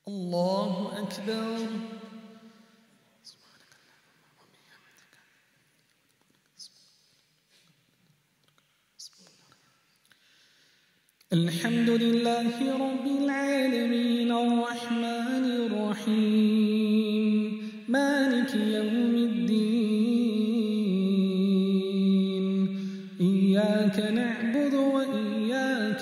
الله أكبر. الحمد لله رب العالمين الرحمن الرحيم مالك يوم الدين إياك نعبد وإياك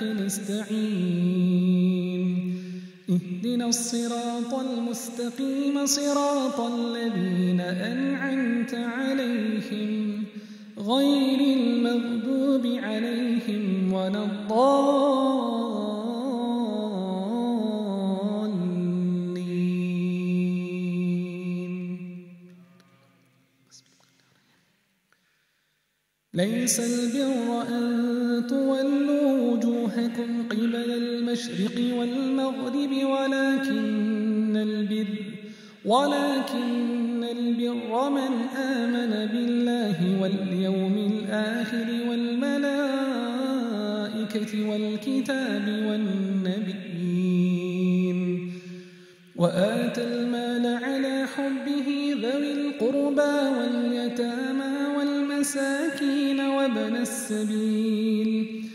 نستعين اهدنا الصراط المستقيم صراط الذين أنعمت عليهم غير المغضوب عليهم ولا الضالين. ليس البر أن تولوا وجوهكم قبل المشرق والمغرب ولكن البر من آمن بالله واليوم الآخر والملائكة والكتاب والنبيين وآتى المال على حبه ذوي القربى واليتامى والمساكين وابن السبيل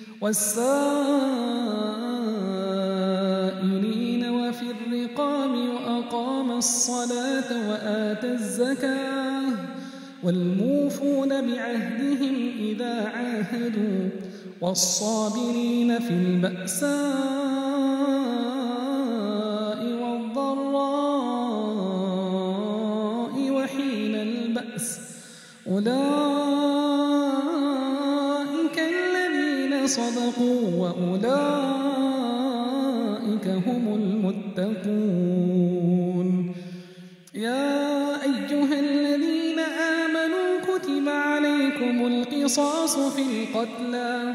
والسائلين وفي الرقاب وأقام الصلاة وآتى الزكاة والموفون بعهدهم إذا عاهدوا والصابرين في البأساء والضراء وحين البأس أولئك الذين صدقوا وأولئك هم المتقون. يا أيها الذين آمنوا كتب عليكم القصاص في القتلى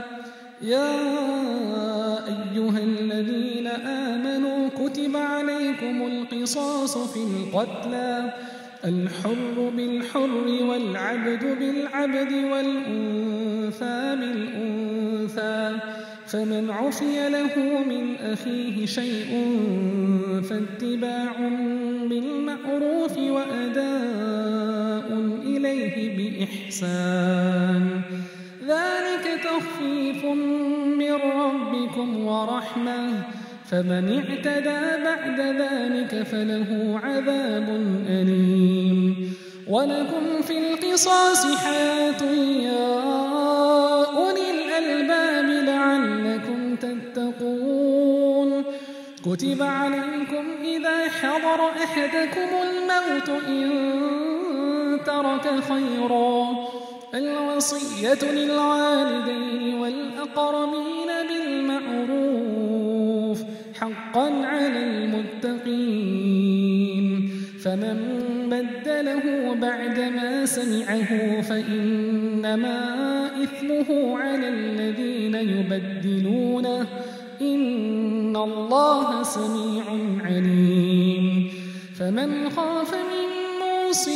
الحر بالحر والعبد بالعبد والأنثى بالأنثى فمن عفي له من أخيه شيء فاتباع بالمعروف وأداء إليه بإحسان ذلك تخفيف من ربكم ورحمة فمن اعتدى بعد ذلك فله عذاب أليم. ولكم في القصاص حياة يا أولي الألباب لعلكم تتقون. كتب عليكم إذا حضر أحدكم الموت إن ترك خيرا الوصية للوالدين والأقربين بالمعروف حقا على المتقين. فمن بدله بعدما سمعه فإنما إثمه على الذين يبدلونه إن الله سميع عليم. فمن خاف من موصٍ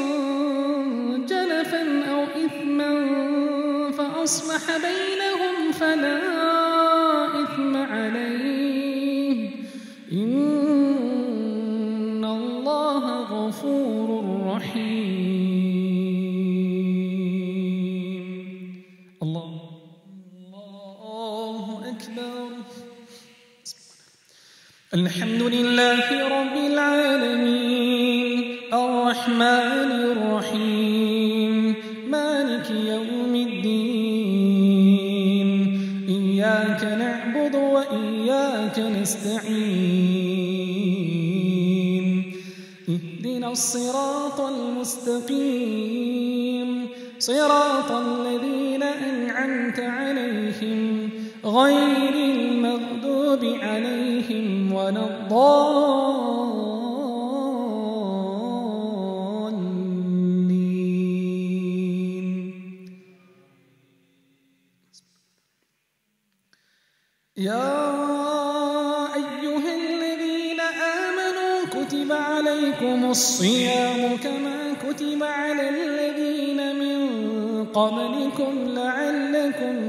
جنفا أو إثما فأصلح بينهم فلا إثم عليه إن الله غفور رحيم. الله أكبر. الحمد لله رب العالمين الرحمن الرحيم مالك يوم الدين إياك نعبد وإياك نستعين اهدنا الصراط المستقيم صراط الذين أنعمت عليهم غير المغضوب عليهم ولا الضالين. يا أيها الذين آمنوا كتب عليكم الصيام كما كتب على الذين من قبلكم لعلكم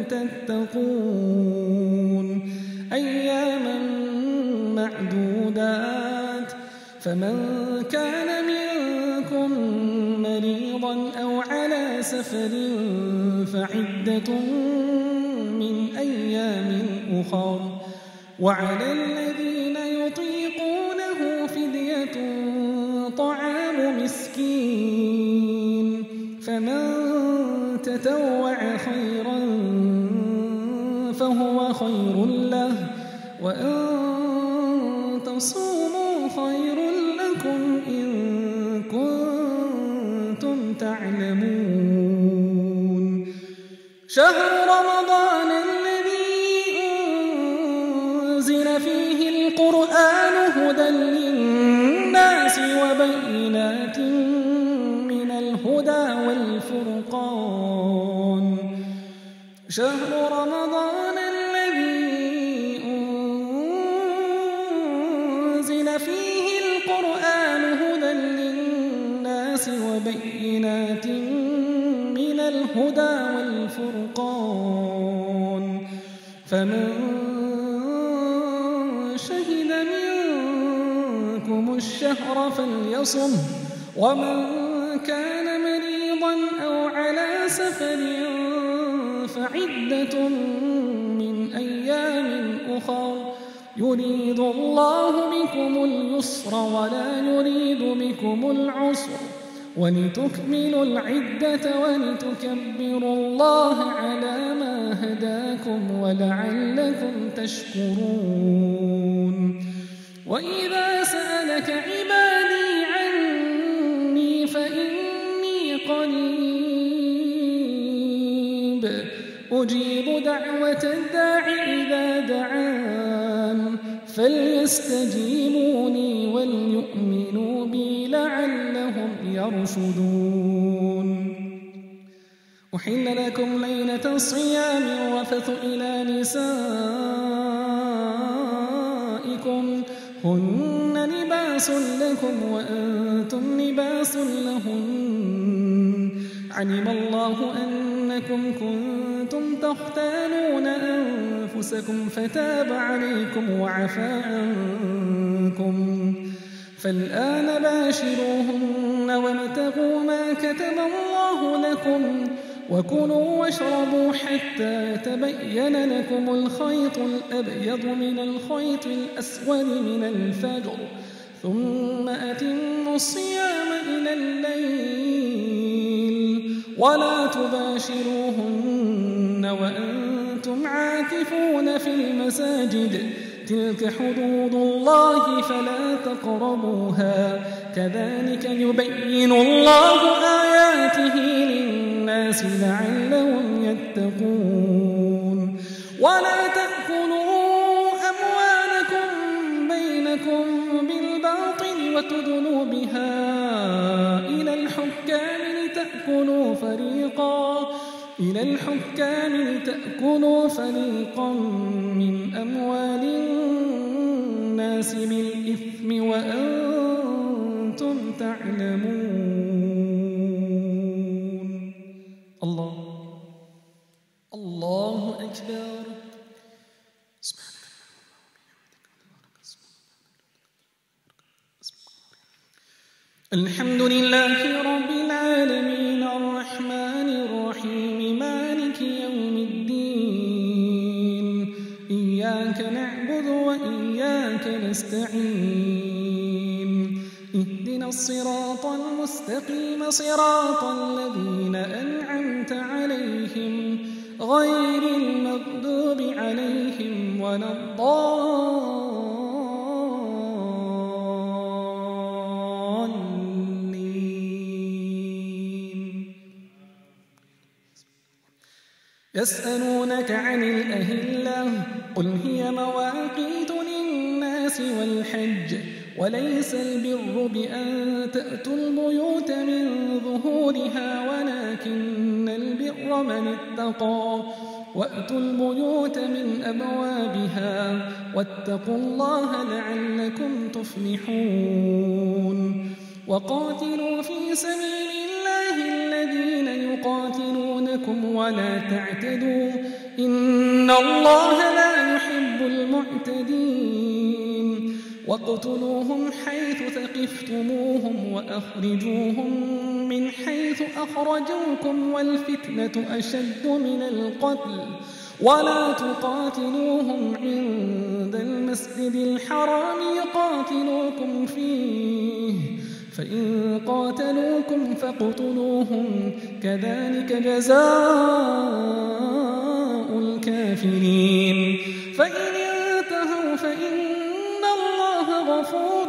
تتقون أياما معدودات فمن كان منكم مريضا أو على سفر فعدة من أيام أخر وعلى الذين يطيقونه فدية طعام مسكين فمن تطوع خيرا فهو خير له وأن تصوموا خير لكم إن كنتم تعلمون شهر رمضان الذي أنزل فيه القرآن هدى للناس وبينات من الهدى والفرقان شهر رمضان الذي أنزل فيه القرآن هدى للناس وبينات من الهدى والفرقان فمن شهد منكم الشهر فليصم ومن كان مريضا أو على سفر فعدة من أيام أخر يريد الله بكم اليسر ولا يريد بكم العسر ولتكملوا العدة ولتكبروا الله على ما هداكم ولعلكم تشكرون وإذا سألك عبادي عني فإني قريب أجيب دعوة الداع إذا دعان فليستجيبوني وليؤمنوا بي لعلهم يرشدون أحل لكم ليلة الصيام الرفث إلى نسائكم هن لباس لكم وأنتم لباس لهن علم الله أنكم كنتم تختانون أنفسكم فتاب عليكم وعفى عنكم فالآن باشروهن وابتغوا ما كتب الله لكم وكلوا واشربوا حتى يتبين لكم الخيط الأبيض من الخيط الأسود من الفجر ثم أتموا الصيام إلى الليل ولا تباشروهن وأنتم عاكفون في المساجد تلك حدود الله فلا تقربوها كذلك يبين الله آياته للناس لعلهم يتقون ولا تأكلوا أموالكم بينكم بالباطل وتدلوا بها إلى الحكام لتأكلوا فريقا من أموال الناس بالإثم وأنتم تعلمون الله أكبر الحمد لله رب العالمين الرحمن الرحيم مالك يوم الدين إياك نعبد وإياك نستعين اهدنا الصراط المستقيم صراط الذين أنعمت عليهم غير المغضوب عليهم ولا يسألونك عن الأهلة قل هي مواقيت للناس والحج وليس البر بأن تأتوا البيوت من ظهورها ولكن البر من اتقى وأتوا البيوت من أبوابها واتقوا الله لعلكم تفلحون وقاتلوا في سبيل الله الذين يقاتلونكم ولا تعتدوا إن الله لا يحب المعتدين واقتلوهم حيث ثقفتموهم وأخرجوهم من حيث أخرجوكم والفتنة أشد من القتل ولا تقاتلوهم عند المسجد الحرام يقاتلوكم فيه فإن قاتلوكم فاقتلوهم كذلك جزاء الكافرين فإن انتهوا فإن الله غفور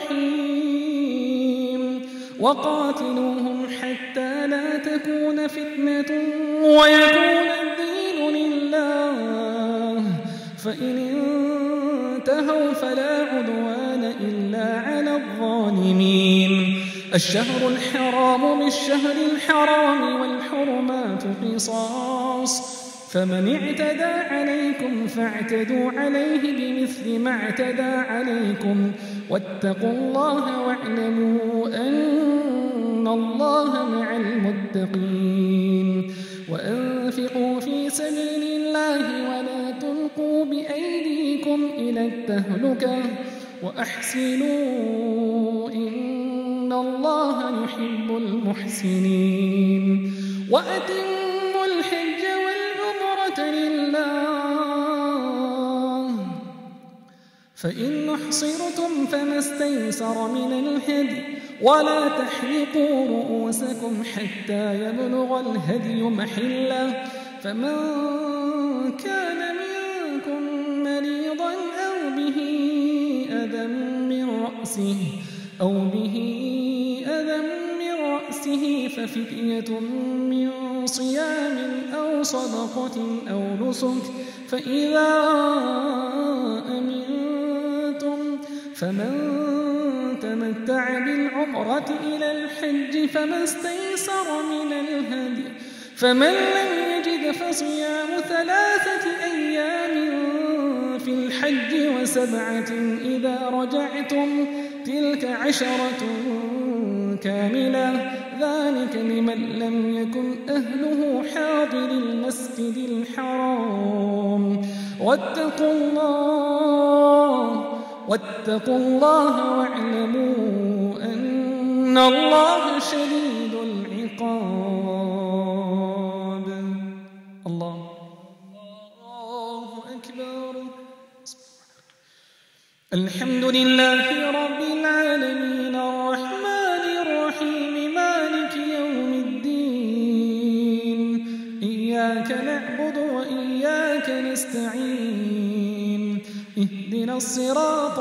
رحيم وقاتلوهم حتى لا تكون فتنة ويكون الدين لله فإن انتهوا فلا عدوان إلا على الظالمين الشهر الحرام بالشهر الحرام والحرمات قصاص فمن اعتدى عليكم فاعتدوا عليه بمثل ما اعتدى عليكم واتقوا الله واعلموا أن الله مع المتقين وأنفقوا في سبيل الله ولا تلقوا بأيديكم إلى التهلكة وأحسنوا إن الله يحب المحسنين وأتموا الحج والعمرة لله فإن أحصرتم فما استيسر من الهدي ولا تحلقوا رؤوسكم حتى يبلغ الهدي محله فمن كان منكم مريضا أو به أذى من رأسه ففدية من صيام أو صدقة أو نسك فإذا أمنتم فمن تمتع بالعمرة إلى الحج فما استيسر من الهدي فمن لم يجد فصيام 3 أيام في الحج و7 إذا رجعتم تلك 10 كاملة ذلك لمن لم يكن أهله حاضر المسجد الحرام واتقوا الله واعلموا أن الله شديد العقاب الله أكبر الحمد لله رب العالمين الرحمن الرحيم مالك يوم الدين إياك نعبد وإياك نستعين اهدنا الصراط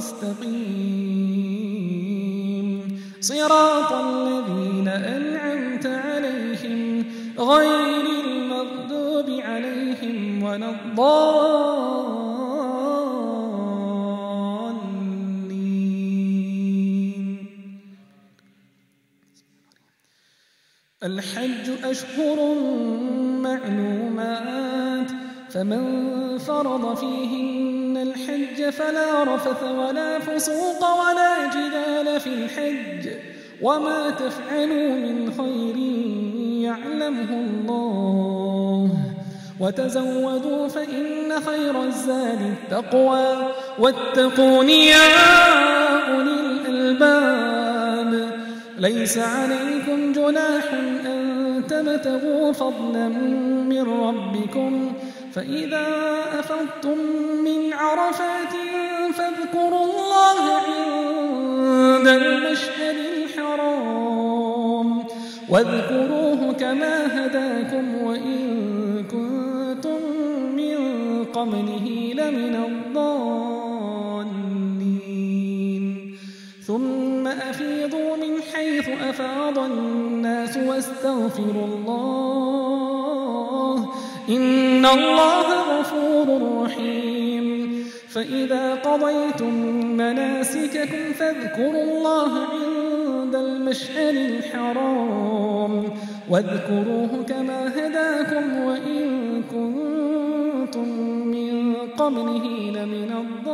المستقيم صراط الذين أنعمت عليهم غير المغضوب عليهم ولا الضالين الحج أشهر معلومات فمن فرض فيهن الحج فلا رفث ولا فسوق ولا جدال في الحج وما تفعلوا من خير يعلمه الله وتزودوا فإن خير الزاد التقوى واتقون يا أولي الألباب ليس عليكم جناح أن تبتغوا فضلا من ربكم فإذا أفضتم من عرفات فاذكروا الله عند المشعر الحرام واذكروه كما هداكم وإن كنتم من قبله لمن الضالين ثم أفيضوا من حيث أفاض الناس واستغفروا الله إن الله غفور رحيم فإذا قضيتم مناسككم فاذكروا الله عند المشعر الحرام واذكروه كما هداكم وإن كنتم من قبله لمن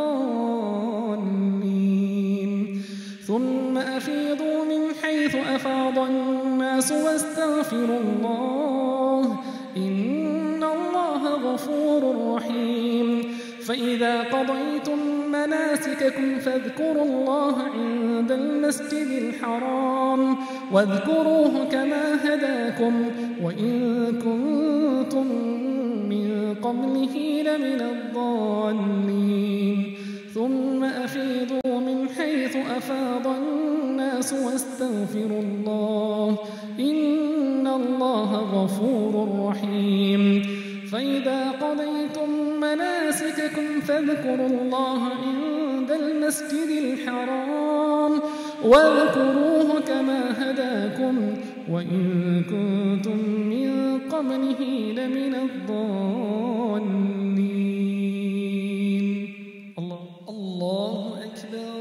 الضالين ثم أفيضوا من حيث أفاض الناس واستغفروا الله إن الله غفور رحيم فإذا قضيتم مناسككم فاذكروا الله عند المسجد الحرام واذكروه كما هداكم وإن كنتم من قبله لمن الضالين ثم أفيضوا من حيث أفاض الناس واستغفروا الله إن الله غفور رحيم فإذا قضيتم مناسككم فاذكروا الله عند المسجد الحرام واذكروه كما هداكم وإن كنتم من قبله لمن الضالين الله أكبر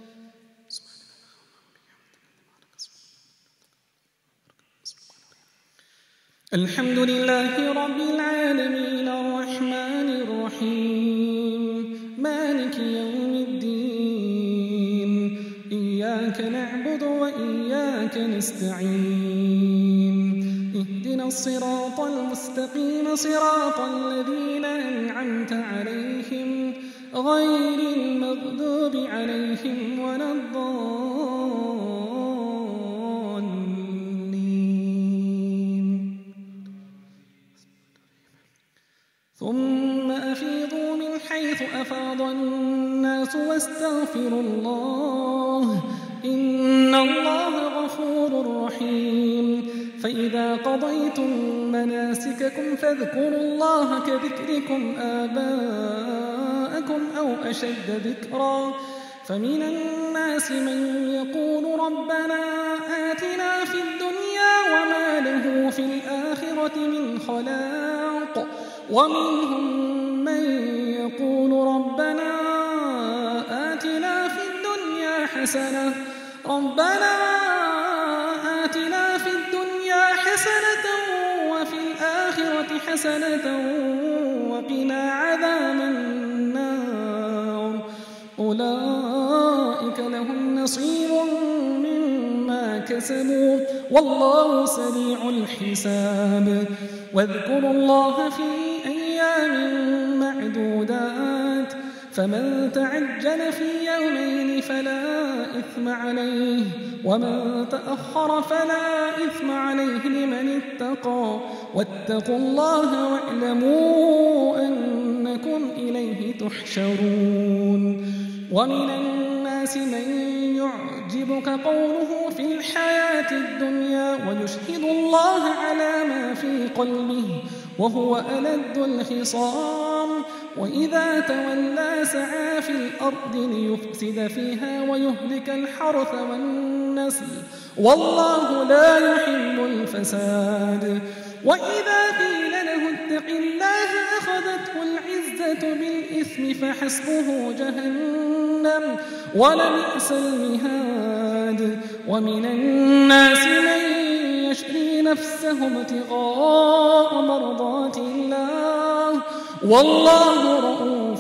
الحمد لله رب العالمين الرحمن الرحيم مالك يوم الدين إياك نعبد وإياك نستعين اهدنا الصراط المستقيم صراط الذين أنعمت عليهم غير المغضوب عليهم ولا الضالين ثم أفيضوا من حيث أفاض الناس واستغفروا الله إن الله غفور رحيم فإذا قضيتم مناسككم فاذكروا الله كذكركم آباءكم أو أشد ذكرا فمن الناس من يقول ربنا آتنا في الدنيا وما له في الآخرة من خلاق ومنهم من يقول ربنا آتنا في الدنيا حسنة وفي الآخرة حسنة وقنا عذاب النار أولئك لهم نصيب مما كسبوا والله سريع الحساب واذكروا الله في أيام معدودات فمن تعجل في يومين فلا إثم عليه ومن تأخر فلا إثم عليه لمن اتقى واتقوا الله واعلموا أنكم إليه تحشرون ومن الناس من يعجبك قوله في الحياة الدنيا ويشهد الله على ما في قلبه وهو ألد الخصام وإذا تولى سعى في الأرض ليفسد فيها ويهلك الحرث والنسل والله لا يحب الفساد وإذا قيل له اتق الله أخذته العزة بالإثم فحسبه جهنم ولبئس المهاد ومن الناس من يشري نفسه ابتغاء مرضات الله والله رؤوف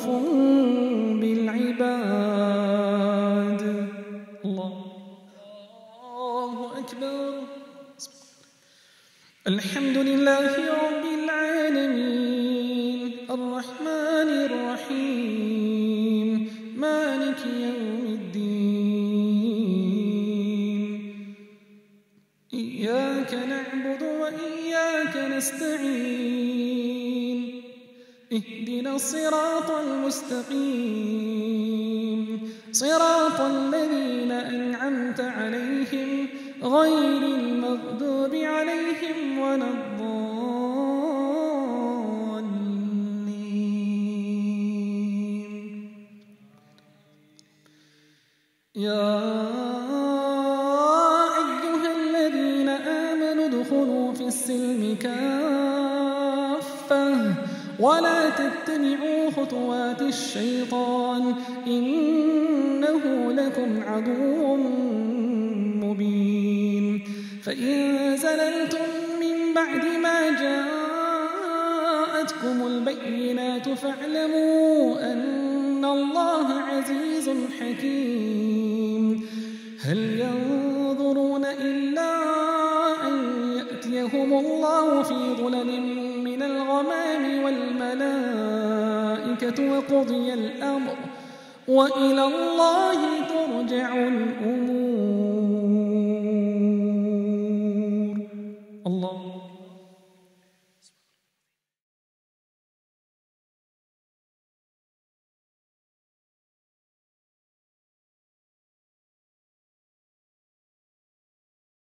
بالعباد الله أكبر الحمد لله رب العالمين الرحمن الرحيم مالك يوم الدين إياك نعبد وإياك نستعين اهدنا الصراط المستقيم صراط الذين أنعمت عليهم غير المغضوب عليهم ولا الضالين يا أيها الذين آمنوا ادخلوا في السلم كافة ولا تتبعوا خطوات الشيطان إنه لكم عدو مبين فإن زللتم من بعد ما جاءتكم البينات فاعلموا أن الله عزيز حكيم هل ينظرون إلا أن يأتيهم الله في ظلل من الغمام والملائكة الملائكة وقضي الأمر وإلى الله